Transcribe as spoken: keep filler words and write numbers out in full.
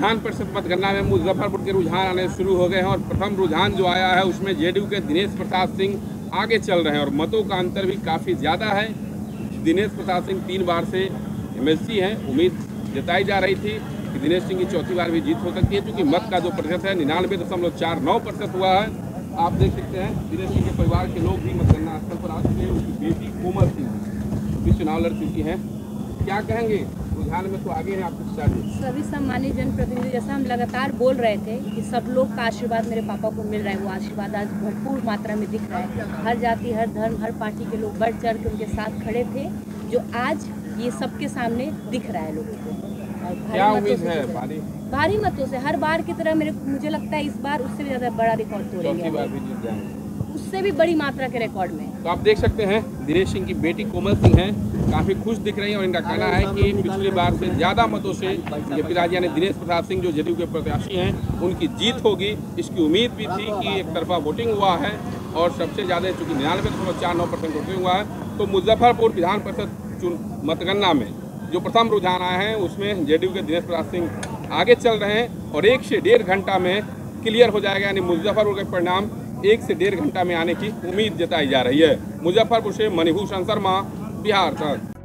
विधान परिषद मतगणना में मुजफ्फरपुर के रुझान आने शुरू हो गए हैं और प्रथम रुझान जो आया है उसमें जेडीयू के दिनेश प्रसाद सिंह आगे चल रहे हैं और मतों का अंतर भी काफ़ी ज़्यादा है। दिनेश प्रसाद सिंह तीन बार से एमएलसी हैं। उम्मीद जताई जा रही थी कि दिनेश सिंह की चौथी बार भी जीत हो सकती है, क्योंकि मत का जो प्रतिशत है निन्यानवे दशमलव चार नौ प्रतिशत हुआ है। आप देख सकते हैं दिनेश सिंह के परिवार के लोग भी मतगणना स्थल पर आ चुके हैं। उनकी बेटी कोमल सिंह भी चुनाव लड़ चुकी हैं। क्या कहेंगे, रुझान में तो आगे हैं, आपको चाहिए। सभी सम्मानित जनप्रतिनिधि, जैसा हम लगातार बोल रहे थे कि सब लोग का आशीर्वाद मेरे पापा को मिल रहा है, वो आशीर्वाद आज भरपूर मात्रा में दिख रहा है। हर जाति, हर धर्म, हर पार्टी के लोग बढ़ चढ़ के उनके साथ खड़े थे, जो आज ये सबके सामने दिख रहा है लोगों को। क्या उम्मीद है? भारी भारी मतों से हर बार की तरह मेरे मुझे लगता है इस बार उससे भी ज़्यादा बड़ा रिकॉर्ड तोड़ेंगे, बार भी जीत जाएंगे, उससे भी बड़ी मात्रा के रिकॉर्ड में। तो आप देख सकते हैं दिनेश सिंह की बेटी कोमल सिंह हैं, काफ़ी खुश दिख रही हैं और इनका कहना है कि पिछली बार से ज़्यादा मतों से ये पिताजी यानी दिनेश प्रसाद सिंह जो जेडीयू के प्रत्याशी हैं उनकी जीत होगी। इसकी उम्मीद भी थी कि एक तरफा वोटिंग हुआ है और सबसे ज़्यादा चूँकि निन्यानवे दशमलव चार नौ परसेंट वोटिंग हुआ है, तो मुजफ्फरपुर विधान परिषद मतगणना में जो प्रथम रुझान आए हैं उसमें जेडीयू के दिनेश प्रसाद सिंह आगे चल रहे हैं और एक से डेढ़ घंटा में क्लियर हो जाएगा, यानी मुजफ्फरपुर के परिणाम एक से डेढ़ घंटा में आने की उम्मीद जताई जा रही है। मुजफ्फरपुर से मणिभूषण शर्मा, बिहार तक।